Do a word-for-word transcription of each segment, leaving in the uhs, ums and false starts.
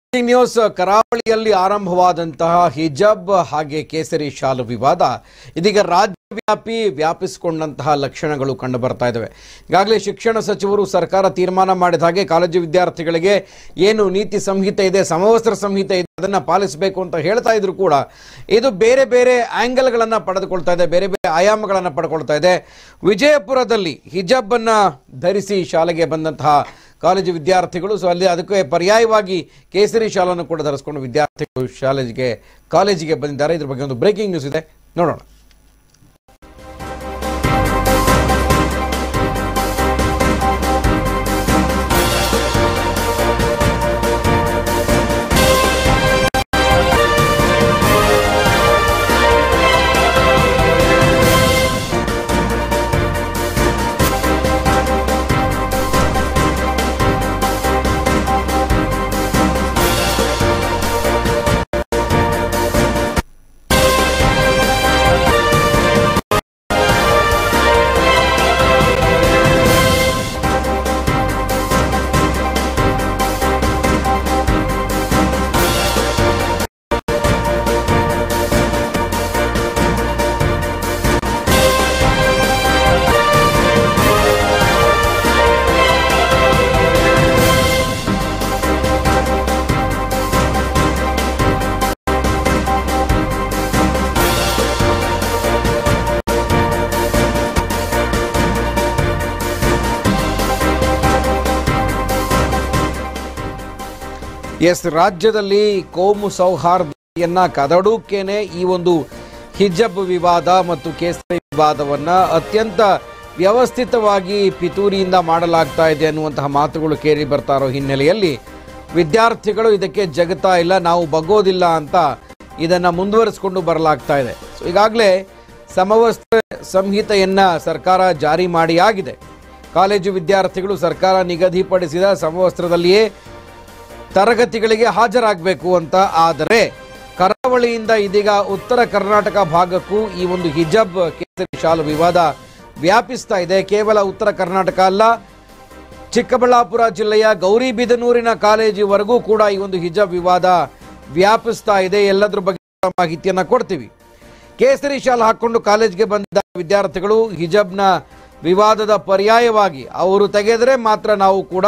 News ಕರಾವಳಿಯಲ್ಲಿ ಆರಂಭವಾದಂತಹ ಹಿಜಾಬ್ ಹಾಗೆ ಕೇಸರಿ ಶಾಲು ವಿವಾದ ಇದೀಗ ರಾಜ್ಯವ್ಯಾಪಿ ವ್ಯಾಪಿಸಿಕೊಂಡಂತಹ ಲಕ್ಷಣಗಳು ಕಂಡು ಬರ್ತಾ ಇದ್ದಾವೆ. ಈಗಾಗಲೇ ಶಿಕ್ಷಣ ಸಚಿವರು ಸರ್ಕಾರ ತೀರ್ಮಾನ ಮಾಡಿದ ಹಾಗೆ ಕಾಲೇಜು ವಿದ್ಯಾರ್ಥಿಗಳಿಗೆ ಏನು ನೀತಿ ಸಂಹಿತೆ ಇದೆ, ಸಮವಸ್ತ್ರ ಸಂಹಿತೆ ಇದೆ, ಅದನ್ನು ಪಾಲಿಸಬೇಕು ಅಂತ ಹೇಳ್ತಾ ಇದ್ರು ಕೂಡ ಇದು ಬೇರೆ ಬೇರೆ ಆಂಗಲ್ಗಳನ್ನು ಪಡೆದುಕೊಳ್ತಾ ಇದೆ, ಬೇರೆ ಬೇರೆ ಆಯಾಮಗಳನ್ನು ಪಡ್ಕೊಳ್ತಾ ಇದೆ. ವಿಜಯಪುರದಲ್ಲಿ ಹಿಜಾಬ್ ಅನ್ನು ಧರಿಸಿ ಶಾಲೆಗೆ ಬಂದಂತಹ ಕಾಲೇಜು ವಿದ್ಯಾರ್ಥಿಗಳು ಸೊ ಅಲ್ಲಿ ಅದಕ್ಕೆ ಪರ್ಯಾಯವಾಗಿ ಕೇಸರಿ ಶಾಲನ್ನು ಕೂಡ ಧರಿಸಿಕೊಂಡು ವಿದ್ಯಾರ್ಥಿಗಳು ಶಾಲೆಗೆ ಕಾಲೇಜಿಗೆ ಬಂದಿದ್ದಾರೆ. ಇದ್ರ ಬಗ್ಗೆ ಒಂದು ಬ್ರೇಕಿಂಗ್ ನ್ಯೂಸ್ ಇದೆ, ನೋಡೋಣ. ಎಸ್, ರಾಜ್ಯದಲ್ಲಿ ಕೋಮು ಸೌಹಾರ್ದತೆಯನ್ನ ಕದಡುಕ್ಕೇನೆ ಈ ಒಂದು ಹಿಜಾಬ್ ವಿವಾದ ಮತ್ತು ಕೇಸರಿ ವಿವಾದವನ್ನ ಅತ್ಯಂತ ವ್ಯವಸ್ಥಿತವಾಗಿ ಪಿತೂರಿಯಿಂದ ಮಾಡಲಾಗ್ತಾ ಇದೆ ಅನ್ನುವಂತಹ ಮಾತುಗಳು ಕೇಳಿ ಬರ್ತಾ ಇರೋ ಹಿನ್ನೆಲೆಯಲ್ಲಿ ವಿದ್ಯಾರ್ಥಿಗಳು ಇದಕ್ಕೆ ಜಗತ್ತಾ ಇಲ್ಲ, ನಾವು ಬಗ್ಗೋದಿಲ್ಲ ಅಂತ ಇದನ್ನ ಮುಂದುವರಿಸಿಕೊಂಡು ಬರಲಾಗ್ತಾ ಇದೆ. ಸೊ ಈಗಾಗಲೇ ಸಮವಸ್ತ್ರ ಸಂಹಿತೆಯನ್ನ ಸರ್ಕಾರ ಜಾರಿ ಮಾಡಿ ಆಗಿದೆ. ಕಾಲೇಜು ವಿದ್ಯಾರ್ಥಿಗಳು ಸರ್ಕಾರ ನಿಗದಿಪಡಿಸಿದ ಸಮವಸ್ತ್ರದಲ್ಲಿಯೇ ತರಗತಿಗಳಿಗೆ ಹಾಜರಾಗಬೇಕು ಅಂತ. ಆದರೆ ಕರಾವಳಿಯಿಂದ ಇದೀಗ ಉತ್ತರ ಕರ್ನಾಟಕ ಭಾಗಕ್ಕೂ ಈ ಒಂದು ಹಿಜಾಬ್ ಕೇಸರಿ ಶಾಲು ವಿವಾದ ವ್ಯಾಪಿಸ್ತಾ ಇದೆ. ಕೇವಲ ಉತ್ತರ ಕರ್ನಾಟಕ ಅಲ್ಲ, ಚಿಕ್ಕಬಳ್ಳಾಪುರ ಜಿಲ್ಲೆಯ ಗೌರಿಬಿದನೂರಿನ ಕಾಲೇಜಿವರೆಗೂ ಕೂಡ ಈ ಒಂದು ಹಿಜಾಬ್ ವಿವಾದ ವ್ಯಾಪಿಸ್ತಾ ಇದೆ. ಎಲ್ಲದ್ರ ಬಗ್ಗೆ ಮಾಹಿತಿಯನ್ನ ಕೊಡ್ತೀವಿ. ಕೇಸರಿ ಶಾಲು ಹಾಕೊಂಡು ಕಾಲೇಜ್ಗೆ ಬಂದ ವಿದ್ಯಾರ್ಥಿಗಳು ಹಿಜಾಬ್ನ ವಿವಾದದ ಪರ್ಯಾಯವಾಗಿ ಅವರು ತೆಗೆದರೆ ಮಾತ್ರ ನಾವು ಕೂಡ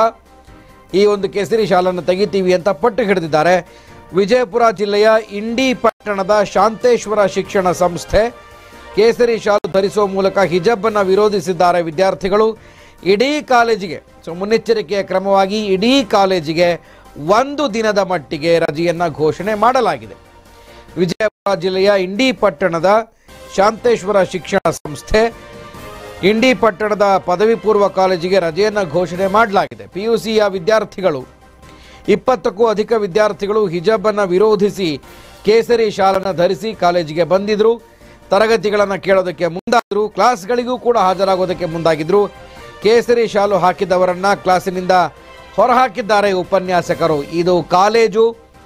ಈ ಒಂದು ಕೇಸರಿ ಶಾಲನ್ನು ತೆಗಿತೀವಿ ಅಂತ ಪಟ್ಟು ಹಿಡಿದಿದ್ದಾರೆ. ವಿಜಯಪುರ ಜಿಲ್ಲೆಯ ಇಂಡಿ ಪಟ್ಟಣದ ಶಾಂತೇಶ್ವರ ಶಿಕ್ಷಣ ಸಂಸ್ಥೆ ಕೇಸರಿ ಶಾಲು ಧರಿಸುವ ಮೂಲಕ ಹಿಜಾಬ್ ಅನ್ನು ವಿರೋಧಿಸಿದ್ದಾರೆ ವಿದ್ಯಾರ್ಥಿಗಳು. ಇಡೀ ಕಾಲೇಜಿಗೆ ಸೊ ಮುನ್ನೆಚ್ಚರಿಕೆಯ ಕ್ರಮವಾಗಿ ಇಡೀ ಕಾಲೇಜಿಗೆ ಒಂದು ದಿನದ ಮಟ್ಟಿಗೆ ರಜೆಯನ್ನ ಘೋಷಣೆ ಮಾಡಲಾಗಿದೆ. ವಿಜಯಪುರ ಜಿಲ್ಲೆಯ ಇಂಡಿ ಪಟ್ಟಣದ ಶಾಂತೇಶ್ವರ ಶಿಕ್ಷಣ ಸಂಸ್ಥೆ ಇಂಡಿ ಪಟ್ಟಣದ ಪದವಿ ಪೂರ್ವ ಕಾಲೇಜಿಗೆ ರಜೆಯನ್ನು ಘೋಷಣೆ ಮಾಡಲಾಗಿದೆ. ಪಿಯುಸಿಯ ವಿದ್ಯಾರ್ಥಿಗಳು ಇಪ್ಪತ್ತಕ್ಕೂ ಅಧಿಕ ವಿದ್ಯಾರ್ಥಿಗಳು ಹಿಜಾಬ್ ಅನ್ನು ವಿರೋಧಿಸಿ ಕೇಸರಿ ಶಾಲನ್ನು ಧರಿಸಿ ಕಾಲೇಜಿಗೆ ಬಂದಿದ್ರು, ತರಗತಿಗಳನ್ನು ಕೇಳೋದಕ್ಕೆ ಮುಂದಾದ್ರು, ಕ್ಲಾಸ್ಗಳಿಗೂ ಕೂಡ ಹಾಜರಾಗೋದಕ್ಕೆ ಮುಂದಾಗಿದ್ರು. ಕೇಸರಿ ಶಾಲು ಹಾಕಿದವರನ್ನ ಕ್ಲಾಸಿನಿಂದ ಹೊರಹಾಕಿದ್ದಾರೆ ಉಪನ್ಯಾಸಕರು. ಇದು ಕಾಲೇಜು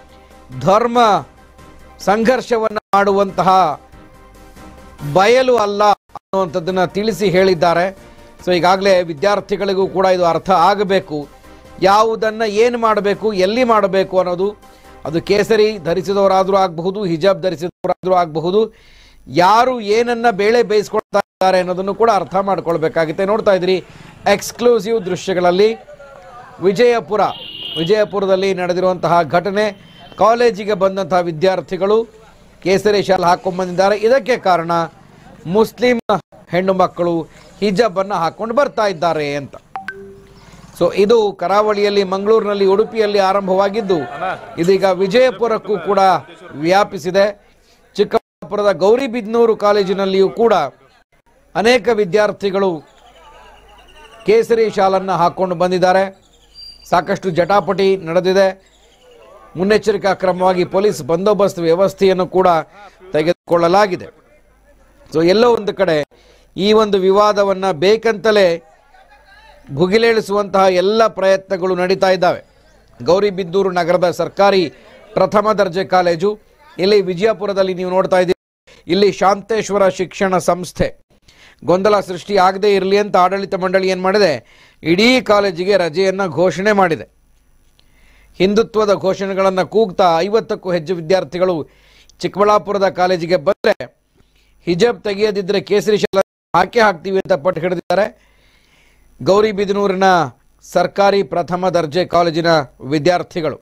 ಧರ್ಮ ಸಂಘರ್ಷವನ್ನು ಮಾಡುವಂತಹ ಬಯಲು ಅಲ್ಲ ಅನ್ನುವಂಥದ್ದನ್ನು ತಿಳಿಸಿ ಹೇಳಿದ್ದಾರೆ. ಸೊ ಈಗಾಗಲೇ ವಿದ್ಯಾರ್ಥಿಗಳಿಗೂ ಕೂಡ ಇದು ಅರ್ಥ ಆಗಬೇಕು, ಯಾವುದನ್ನು ಏನು ಮಾಡಬೇಕು, ಎಲ್ಲಿ ಮಾಡಬೇಕು ಅನ್ನೋದು. ಅದು ಕೇಸರಿ ಧರಿಸಿದವರಾದರೂ ಆಗಬಹುದು, ಹಿಜಾಬ್ ಧರಿಸಿದವರಾದರೂ ಆಗಬಹುದು, ಯಾರು ಏನನ್ನ ಬೇಳೆ ಬೇಯಿಸ್ಕೊಳ್ತಾ ಇದ್ದಾರೆ ಅನ್ನೋದನ್ನು ಕೂಡ ಅರ್ಥ ಮಾಡ್ಕೊಳ್ಬೇಕಾಗುತ್ತೆ. ನೋಡ್ತಾ ಇದ್ರಿ ಎಕ್ಸ್ಕ್ಲೂಸಿವ್ ದೃಶ್ಯಗಳಲ್ಲಿ ವಿಜಯಪುರ ವಿಜಯಪುರದಲ್ಲಿ ನಡೆದಿರುವಂತಹ ಘಟನೆ. ಕಾಲೇಜಿಗೆ ಬಂದಂತಹ ವಿದ್ಯಾರ್ಥಿಗಳು ಕೇಸರಿ ಶಾಲು ಹಾಕೊಂಡ್ಬಂದಿದ್ದಾರೆ. ಇದಕ್ಕೆ ಕಾರಣ ಮುಸ್ಲಿಂ ಹೆಣ್ಣು ಮಕ್ಕಳು ಹಿಜಾಬ್ ಅನ್ನು ಹಾಕೊಂಡು ಬರ್ತಾ ಇದ್ದಾರೆ ಅಂತ. ಸೊ ಇದು ಕರಾವಳಿಯಲ್ಲಿ ಮಂಗಳೂರಿನಲ್ಲಿ ಉಡುಪಿಯಲ್ಲಿ ಆರಂಭವಾಗಿದ್ದು ಇದೀಗ ವಿಜಯಪುರಕ್ಕೂ ಕೂಡ ವ್ಯಾಪಿಸಿದೆ. ಚಿಕ್ಕಬಳ್ಳಾಪುರದ ಗೌರಿಬಿದನೂರು ಕಾಲೇಜಿನಲ್ಲಿಯೂ ಕೂಡ ಅನೇಕ ವಿದ್ಯಾರ್ಥಿಗಳು ಕೇಸರಿ ಶಾಲನ್ನು ಹಾಕೊಂಡು ಬಂದಿದ್ದಾರೆ. ಸಾಕಷ್ಟು ಜಟಾಪಟಿ ನಡೆದಿದೆ. ಮುನ್ನೆಚ್ಚರಿಕಾ ಕ್ರಮವಾಗಿ ಪೊಲೀಸ್ ಬಂದೋಬಸ್ತ್ ವ್ಯವಸ್ಥೆಯನ್ನು ಕೂಡ ತೆಗೆದುಕೊಳ್ಳಲಾಗಿದೆ. ಸೊ ಎಲ್ಲೋ ಒಂದು ಕಡೆ ಈ ಒಂದು ವಿವಾದವನ್ನು ಬೇಕಂತಲೇ ಭುಗಿಲೇಳಿಸುವಂತಹ ಎಲ್ಲ ಪ್ರಯತ್ನಗಳು ನಡೀತಾ ಇದ್ದಾವೆ. ಗೌರಿಬಿದನೂರು ನಗರದ ಸರ್ಕಾರಿ ಪ್ರಥಮ ದರ್ಜೆ ಕಾಲೇಜು, ಇಲ್ಲಿ ವಿಜಯಪುರದಲ್ಲಿ ನೀವು ನೋಡ್ತಾ ಇದ್ದೀರಿ, ಇಲ್ಲಿ ಶಾಂತೇಶ್ವರ ಶಿಕ್ಷಣ ಸಂಸ್ಥೆ ಗೊಂದಲ ಸೃಷ್ಟಿ ಆಗದೇ ಇರಲಿ ಅಂತ ಆಡಳಿತ ಮಂಡಳಿ ಏನು ಮಾಡಿದೆ, ಇಡೀ ಕಾಲೇಜಿಗೆ ರಜೆಯನ್ನು ಘೋಷಣೆ ಮಾಡಿದೆ. ಹಿಂದುತ್ವದ ಘೋಷಣೆಗಳನ್ನು ಕೂಗ್ತಾ ಐವತ್ತಕ್ಕೂ ಹೆಚ್ಚು ವಿದ್ಯಾರ್ಥಿಗಳು ಚಿಕ್ಕಬಳ್ಳಾಪುರದ ಕಾಲೇಜಿಗೆ ಬಂದರೆ ಹಿಜಾಬ್ ತೆಗೆಯದಿದ್ದರೆ ಕೇಸರಿ ಶಾಲೆ ಹಾಕೇ ಹಾಕ್ತೀವಿ ಅಂತ ಪಟ್ಟು ಹಿಡಿದಿದ್ದಾರೆ ಗೌರಿಬಿದನೂರಿನ ಸರ್ಕಾರಿ ಪ್ರಥಮ ದರ್ಜೆ ಕಾಲೇಜಿನ ವಿದ್ಯಾರ್ಥಿಗಳು.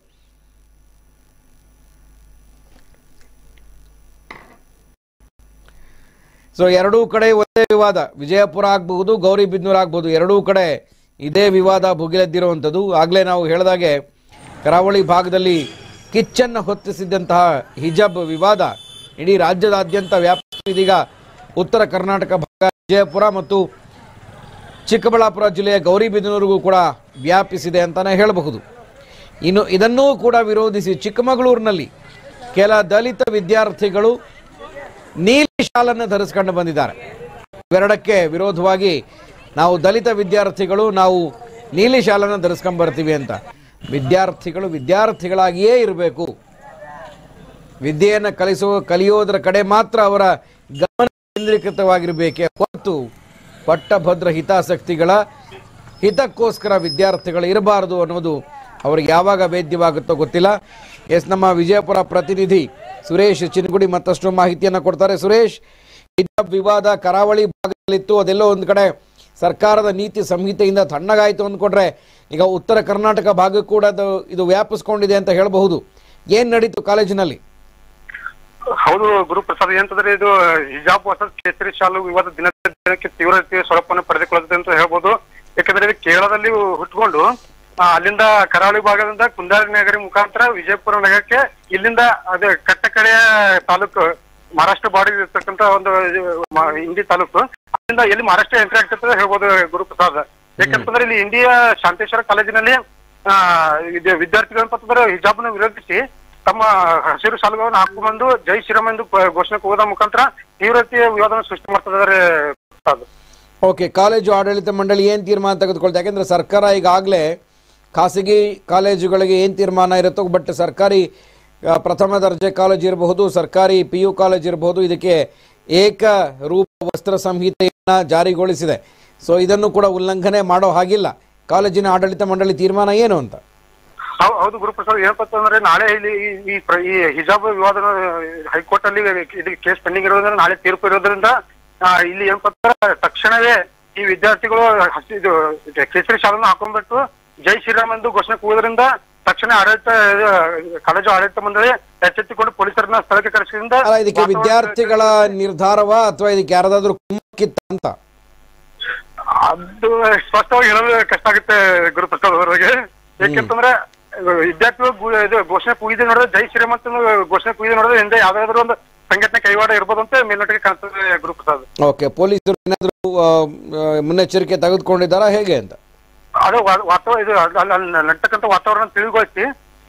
ಸೊ ಎರಡೂ ಕಡೆ ಒಂದೇ ವಿವಾದ, ವಿಜಯಪುರ ಆಗಬಹುದು ಗೌರಿಬಿದನೂರು ಆಗಬಹುದು, ಎರಡೂ ಕಡೆ ಇದೇ ವಿವಾದ ಭುಗಿಲೆದ್ದಿರುವಂಥದ್ದು. ಆಗಲೇ ನಾವು ಹೇಳಿದಾಗೆ ಕರಾವಳಿ ಭಾಗದಲ್ಲಿ ಕಿಚ್ಚನ್ನು ಹೊತ್ತಿಸಿದಂತಹ ಹಿಜಾಬ್ ವಿವಾದ ಇಡೀ ರಾಜ್ಯದಾದ್ಯಂತ ವ್ಯಾಪಿಸಿ ಇದೀಗ ಉತ್ತರ ಕರ್ನಾಟಕ ಭಾಗ ವಿಜಯಪುರ ಮತ್ತು ಚಿಕ್ಕಬಳ್ಳಾಪುರ ಜಿಲ್ಲೆಯ ಗೌರಿಬಿದನೂರಿಗೂ ಕೂಡ ವ್ಯಾಪಿಸಿದೆ ಅಂತಲೇ ಹೇಳಬಹುದು. ಇನ್ನು ಇದನ್ನೂ ಕೂಡ ವಿರೋಧಿಸಿ ಚಿಕ್ಕಮಗಳೂರಿನಲ್ಲಿ ಕೆಲ ದಲಿತ ವಿದ್ಯಾರ್ಥಿಗಳು ನೀಲಿ ಶಾಲನ್ನು ಧರಿಸ್ಕೊಂಡು ಬಂದಿದ್ದಾರೆ. ಇವೆರಡಕ್ಕೆ ವಿರೋಧವಾಗಿ ನಾವು ದಲಿತ ವಿದ್ಯಾರ್ಥಿಗಳು ನಾವು ನೀಲಿ ಶಾಲನ್ನು ಧರಿಸ್ಕೊಂಡು ಬರ್ತೀವಿ ಅಂತ. ವಿದ್ಯಾರ್ಥಿಗಳು ವಿದ್ಯಾರ್ಥಿಗಳಾಗಿಯೇ ಇರಬೇಕು, ವಿದ್ಯೆಯನ್ನು ಕಲಿಸುವ ಕಲಿಯೋದರ ಕಡೆ ಮಾತ್ರ ಅವರ ಗಮನ ಕೇಂದ್ರೀಕೃತವಾಗಿರಬೇಕೇ ಹೊರತು ಪಟ್ಟಭದ್ರ ಹಿತಾಸಕ್ತಿಗಳ ಹಿತಕ್ಕೋಸ್ಕರ ವಿದ್ಯಾರ್ಥಿಗಳು ಇರಬಾರದು ಅನ್ನೋದು ಅವ್ರಿಗೆ ಯಾವಾಗ ವೇದ್ಯವಾಗುತ್ತೋ ಗೊತ್ತಿಲ್ಲ. ಎಸ್, ನಮ್ಮ ವಿಜಯಪುರ ಪ್ರತಿನಿಧಿ ಸುರೇಶ್ ಚಿನ್ಗುಡಿ ಮತ್ತಷ್ಟು ಮಾಹಿತಿಯನ್ನು ಕೊಡ್ತಾರೆ. ಸುರೇಶ್, ಹಿಜಾಬ್ ವಿವಾದ ಕರಾವಳಿ ಭಾಗದಲ್ಲಿತ್ತು, ಅದೆಲ್ಲೋ ಒಂದು ಕಡೆ ಸರ್ಕಾರದ ನೀತಿ ಸಂಹಿತೆಯಿಂದ ತಣ್ಣಗಾಯಿತು ಅಂದ್ಕೊಂಡ್ರೆ ಈಗ ಉತ್ತರ ಕರ್ನಾಟಕ ಭಾಗ ಕೂಡ ಇದು ವ್ಯಾಪಿಸ್ಕೊಂಡಿದೆ ಅಂತ ಹೇಳಬಹುದು. ಏನ್ ನಡೀತು ಕಾಲೇಜಿನಲ್ಲಿ? ಹೌದು ಗುರುಪ್ರಸಾದ್, ಏನಂತಂದ್ರೆ ಇದು ಹಿಜಾಬ್ ವರ್ಸಸ್ ಕೇಸರಿ ಶಾಲು ವಿವಾದ ದಿನ ದಿನಕ್ಕೆ ತೀವ್ರ ಸ್ವರೂಪವನ್ನು ಪಡೆದುಕೊಳ್ಳುತ್ತದೆ ಅಂತ ಹೇಳ್ಬೋದು. ಯಾಕಂದ್ರೆ ಇದು ಕೇರಳದಲ್ಲಿ ಹುಟ್ಕೊಂಡು ಅಲ್ಲಿಂದ ಕರಾವಳಿ ಭಾಗದಿಂದ ಕುಂದಾರಿ ನಗರಿ ಮುಖಾಂತರ ವಿಜಯಪುರ ನಗರಕ್ಕೆ, ಇಲ್ಲಿಂದ ಅದೇ ಕಟ್ಟಕಡೆಯ ತಾಲೂಕು ಮಹಾರಾಷ್ಟ್ರ ಬಾರ್ಡರ್ ಇರ್ತಕ್ಕಂತ ಒಂದು ಇಂಡಿ ತಾಲೂಕು, ಅಲ್ಲಿಂದ ಎಲ್ಲಿ ಮಹಾರಾಷ್ಟ್ರ ಎಂಟ್ರಿ ಆಗ್ತಿರ್ತದೆ ಹೇಳ್ಬೋದು ಗುರುಪ್ರಸಾದ್. ಯಾಕಂತಂದ್ರೆ ಇಲ್ಲಿ ಇಂಡಿಯಾ ಶಾಂತೇಶ್ವರ ಕಾಲೇಜಿನಲ್ಲಿ ಆ ವಿದ್ಯಾರ್ಥಿಗಳಂತಂದ್ರೆ ಹಿಜಾಬ್ನ ವಿರೋಧಿಸಿ ತಮ್ಮ ಹಸಿರು ಶಾಲುಗಳನ್ನು ಹಾಕೊಂಡ್ಬಂದು ಜೈ ಶ್ರೀರಾಮ್ ಎಂದು ಘೋಷಣೆ ಕೂಗೋದ ಮುಖಾಂತರ ತೀವ್ರತೆಯ ವಿವಾದವನ್ನು ಸೃಷ್ಟಿ ಮಾಡ್ತಿದ್ದಾರೆ. ಓಕೆ, ಕಾಲೇಜು ಆಡಳಿತ ಮಂಡಳಿ ಏನ್ ತೀರ್ಮಾನ ತೆಗೆದುಕೊಳ್ತಾ? ಯಾಕಂದ್ರೆ ಸರ್ಕಾರ ಈಗಾಗಲೇ ಖಾಸಗಿ ಕಾಲೇಜುಗಳಿಗೆ ಏನು ತೀರ್ಮಾನ ಇರುತ್ತೋ, ಬಟ್ ಸರ್ಕಾರಿ ಪ್ರಥಮ ದರ್ಜೆ ಕಾಲೇಜ್ ಇರಬಹುದು, ಸರ್ಕಾರಿ ಪಿ ಯು ಕಾಲೇಜ್ ಇರಬಹುದು, ಇದಕ್ಕೆ ಏಕ ರೂಪ ವಸ್ತ್ರ ಸಂಹಿತೆಯನ್ನು ಜಾರಿಗೊಳಿಸಿದೆ. ಸೊ ಇದನ್ನು ಕೂಡ ಉಲ್ಲಂಘನೆ ಮಾಡೋ ಹಾಗಿಲ್ಲ. ಕಾಲೇಜಿನ ಆಡಳಿತ ಮಂಡಳಿ ತೀರ್ಮಾನ ಏನು ಅಂತ? ಹೌದು ಗುರುಪ್ರಸಾದ್, ಏನಪ್ಪ ಅಂದ್ರೆ ನಾಳೆ ಇಲ್ಲಿ ಈ ಹಿಜಾಬ್ ವಿವಾದ ಹೈಕೋರ್ಟ್ ಅಲ್ಲಿ ಇದಕ್ಕೆ ಕೇಸ್ ಪೆಂಡಿಂಗ್ ಇರೋದ್ರಿಂದ ನಾಳೆ ತೀರ್ಪು ಇರೋದ್ರಿಂದ ಇಲ್ಲಿ ಏನಪ್ಪ ತಕ್ಷಣವೇ ಈ ವಿದ್ಯಾರ್ಥಿಗಳು ಇದು ಕೇಸರಿ ಶಾಲನ್ನು ಹಾಕೊಂಡ್ಬಿಟ್ಟು ಜೈ ಶ್ರೀರಾಮ್ ಎಂದು ಘೋಷಣೆ ಕೂಗೋದ್ರಿಂದ ತಕ್ಷಣ ಆಡಳಿತ ಕಾಲೇಜು ಆಡಳಿತ ಮಂಡಳಿ ಎಚ್ಚೆತ್ತುಕೊಂಡು ಪೊಲೀಸರನ್ನ ಸ್ಥಳಕ್ಕೆ ಕರೆಸಿದ್ರಿಂದ ಇದಕ್ಕೆ ವಿದ್ಯಾರ್ಥಿಗಳ ನಿರ್ಧಾರವಾ ಅಥವಾ ಇದಕ್ಕೆ ಯಾರಾದ್ರೂ ಕುಮ್ಮಕ್ಕಿತ್ತ ಅಂತ ಅದು ಸ್ಪಷ್ಟವಾಗಿ ಹೇಳಲು ಕಷ್ಟ ಆಗುತ್ತೆ ಗುರುಪ್ರಸಾದ್ ಅವರಿಗೆ. ಯಾಕೆಂತಂದ್ರೆ ವಿದ್ಯಾರ್ಥಿಗಳು ಇದು ಘೋಷಣೆ ಕೂಗಿದೆ ನೋಡಿದ್ರೆ ಜೈ ಶ್ರೀರಾಮ್ ಅಂತ ಘೋಷಣೆ ಕೂಗಿದೆ ನೋಡಿದ್ರೆ ಹಿಂದೆ ಯಾವ್ದಾದ್ರು ಒಂದು ಸಂಘಟನೆ ಕೈವಾಡ ಇರ್ಬೋದು ಅಂತ ಮೇಲ್ನೋಟಕ್ಕೆ ಕಾಣ್ತದೆ ಗುರುಪ್ರಸಾದ್. ಓಕೆ, ಪೊಲೀಸರು ಏನಾದ್ರು ಮುನ್ನೆಚ್ಚರಿಕೆ ತೆಗೆದುಕೊಂಡಿದ್ದಾರಾ ಹೇಗೆ ಅಂತ? ಅದು ವಾತಾವರಣ ಇದು ನಡ್ತಕ್ಕಂಥ ವಾತಾವರಣ ತಿಳಿಗೊಳಿಸಿ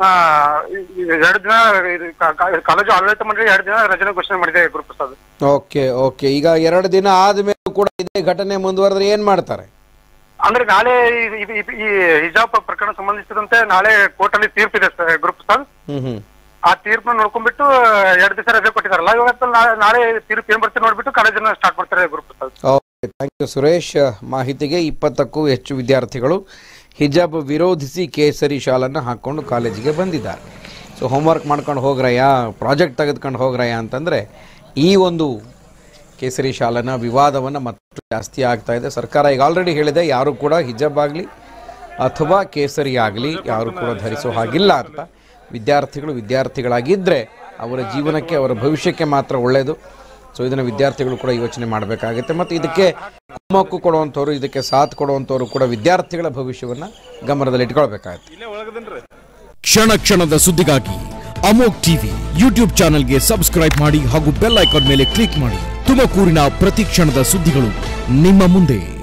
ಎರಡು ದಿನ ಕಾಲೇಜು ಆಡಳಿತ ಮಂಡಳಿ ಎರಡು ದಿನ ರಜೆ ಘೋಷಣೆ ಮಾಡಿದೆ ಗುರುಪ್ರಸಾದ್. ಓಕೆ ಓಕೆ ಈಗ ಎರಡು ದಿನ ಆದ್ಮೇಲೆ ಕೂಡ ಇದೇ ಘಟನೆ ಮುಂದುವರೆದ್ರೆ ಏನ್ ಮಾಡ್ತಾರೆ? ಅಂದ್ರೆ ನಾಳೆ ಈ ಹಿಜಾಬ್ ಪ್ರಕರಣ ಸಂಬಂಧಿಸಿದಂತೆ ನಾಳೆ ಕೋರ್ಟ್ ಅಲ್ಲಿ ತೀರ್ಪಿದೆ ಗುರುಪ್ರಸಾದ್. ಆ ತೀರ್ಪನ್ನ ನೋಡ್ಕೊಂಡ್ಬಿಟ್ಟು ಎರಡು ದಿವಸ ರಜೆ ಕೊಟ್ಟಿದಾರಲ್ಲ, ಇವಾಗ ನಾಳೆ ತೀರ್ಪು ಏನ್ ಬರ್ತಾರೆ ನೋಡ್ಬಿಟ್ಟು ಕಾಲೇಜನ್ನ ಸ್ಟಾರ್ಟ್ ಮಾಡ್ತಾರೆ Guruprasad. Okay, thank you Suresh ಮಾಹಿತಿಗೆ. ಇಪ್ಪತ್ತಕ್ಕೂ ಹೆಚ್ಚು ವಿದ್ಯಾರ್ಥಿಗಳು ಹಿಜಾಬ್ ವಿರೋಧಿಸಿ ಕೇಸರಿ ಶಾಲನ್ನು ಹಾಕ್ಕೊಂಡು ಕಾಲೇಜಿಗೆ ಬಂದಿದ್ದಾರೆ. ಸೊ ಹೋಮ್ವರ್ಕ್ ಮಾಡ್ಕೊಂಡು ಹೋಗ್ರಯ್ಯ, ಪ್ರಾಜೆಕ್ಟ್ ತೆಗೆದುಕೊಂಡು ಹೋಗ್ರಯ್ಯ ಅಂತಂದರೆ ಈ ಒಂದು ಕೇಸರಿ ಶಾಲನ ವಿವಾದವನ್ನು ಮತ್ತಷ್ಟು ಜಾಸ್ತಿ ಆಗ್ತಾ ಇದೆ. ಸರ್ಕಾರ ಈಗ ಆಲ್ರೆಡಿ ಹೇಳಿದೆ, ಯಾರು ಕೂಡ ಹಿಜಾಬ್ ಆಗಲಿ ಅಥವಾ ಕೇಸರಿ ಆಗಲಿ ಯಾರು ಕೂಡ ಧರಿಸೋ ಹಾಗಿಲ್ಲ ಅಂತ. ವಿದ್ಯಾರ್ಥಿಗಳು ವಿದ್ಯಾರ್ಥಿಗಳಾಗಿದ್ದರೆ ಅವರ ಜೀವನಕ್ಕೆ ಅವರ ಭವಿಷ್ಯಕ್ಕೆ ಮಾತ್ರ ಒಳ್ಳೆಯದು. ಸೊ ಇದನ್ನು ವಿದ್ಯಾರ್ಥಿಗಳು ಕೂಡ ಯೋಚನೆ ಮಾಡಬೇಕಾಗುತ್ತೆ. ಮತ್ತು ಇದಕ್ಕೆ ಕುಮ್ಮಕ್ಕು ಕೊಡುವಂಥವ್ರು, ಇದಕ್ಕೆ ಸಾಥ್ ಕೊಡುವಂಥವ್ರು ಕೂಡ ವಿದ್ಯಾರ್ಥಿಗಳ ಭವಿಷ್ಯವನ್ನು ಗಮನದಲ್ಲಿ ಇಟ್ಕೊಳ್ಬೇಕಾಗುತ್ತೆ. ಕ್ಷಣ ಕ್ಷಣದ ಸುದ್ದಿಗಾಗಿ ಅಮೋಘ್ ಟಿವಿ ಯೂಟ್ಯೂಬ್ ಚಾನೆಲ್ಗೆ ಸಬ್ಸ್ಕ್ರೈಬ್ ಮಾಡಿ ಹಾಗೂ ಬೆಲ್ ಐಕಾನ್ ಮೇಲೆ ಕ್ಲಿಕ್ ಮಾಡಿ. ತುಮಕೂರಿನ ಪ್ರತಿ ಕ್ಷಣದ ಸುದ್ದಿಗಳು ನಿಮ್ಮ ಮುಂದೆ.